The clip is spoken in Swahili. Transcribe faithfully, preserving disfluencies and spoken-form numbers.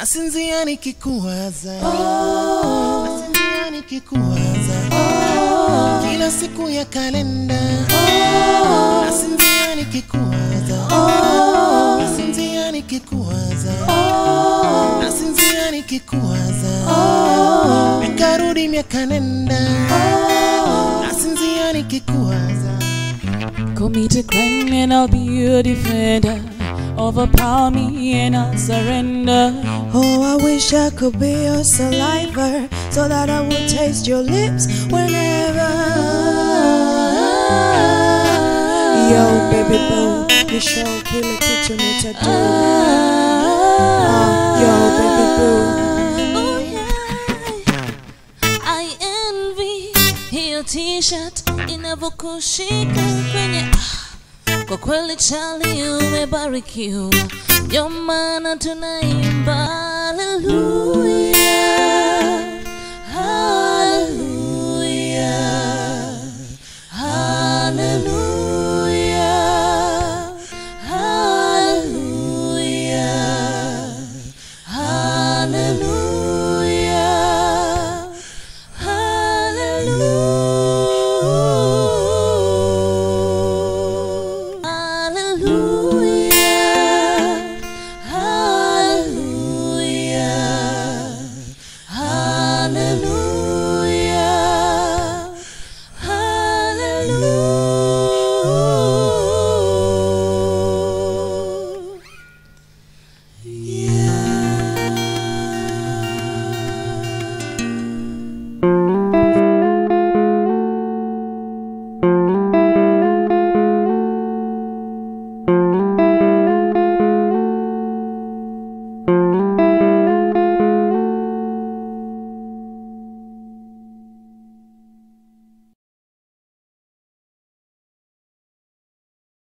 nasinzia nikikuwaza, oh. nasinzia nikikuwaza, oh. kila siku ya kalenda, oh. nasinzia nikikuwaza, oh. nasinzia nikikuwaza, oh. nasinzia nikikuwaza, oh. mekarudi miaka nenda, oh. nasinzia nikikuwaza. Commit a crime and I'll be your defender. Overpower me and I'll surrender. Oh, I wish I could be your saliva, so that I would taste your lips whenever. Yo, baby boo, you sure kill a kitchen with a do. Oh, yo, baby boo. Oh yeah, I envy your t-shirt inavyokushika kwenye. Kwa kweli Charlie umebarikiwa, ndio maana tunaimba hallelujah.